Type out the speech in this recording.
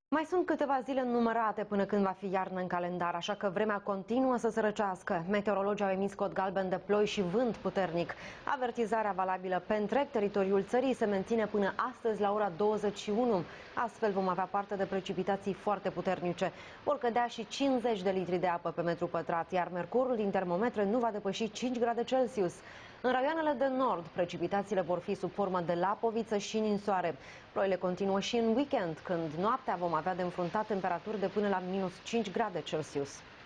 Mai sunt câteva zile numărate până când va fi iarnă în calendar, așa că vremea continuă să se răcească. Meteorologii au emis cod galben de ploi și vânt puternic. Avertizarea valabilă pe întreg teritoriul țării se menține până astăzi la ora 21. Astfel vom avea parte de precipitații foarte puternice. Vor cădea și 50 de litri de apă pe metru pătrat, iar mercurul din termometre nu va depăși 5 grade Celsius. În raioanele de nord, precipitațiile vor fi sub formă de lapoviță și ninsoare. Ploile continuă și în weekend, când noaptea vom avea de înfruntat temperaturi de până la -5 grade Celsius.